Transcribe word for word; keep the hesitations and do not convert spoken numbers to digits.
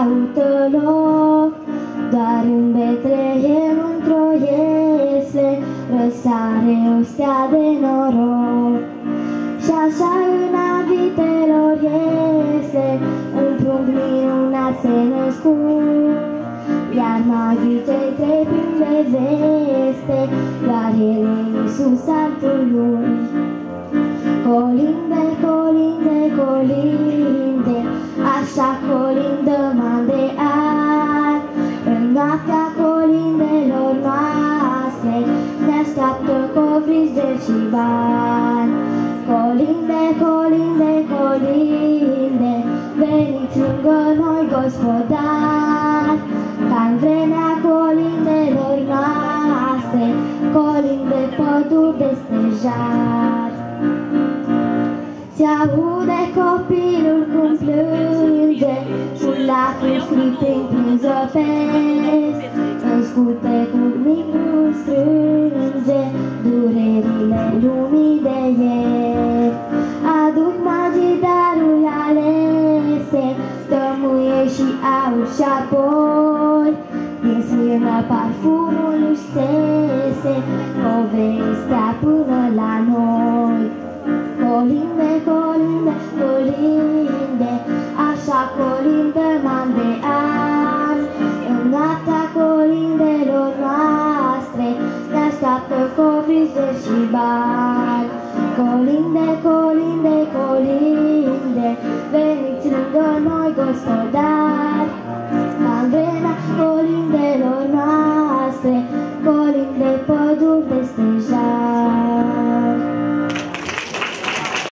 caută loc, doar în Betlehem într-o iesle răsare o stea de noroc. Și așa în avitelor iesle un prunc minunat se născut, iar magii cei trei plin de veste, doar el e Iisus Santul lui. Colinde, colinde, colinde, așa colindă man de ani, în noaptea colindelor noastre ne așteaptă covrișgeri și bani. Colinde, colinde, colinde, veniți lângă noi, gospodari, ca-n vremea colindelor noastre, colinde păduri de stejar. Se aude copilul cum plânge, cu lacrimi scriptind prin zăpesc, în scutecul mic nu strânge durerile lumii de ieri. Aduc magii daruri alese, tămâie și aur și apoi din smirnă parfumul își țese povestea până la noi. Colinde, colinde, colinde, așa colindă man de ani, în noaptea colindelor noastre ne așteaptă covrișgeri și bani. Colinde, colinde, colinde, veniți lângă noi, gospodari, ca-n vremea colindelor noastre, colinde păduri de stejar.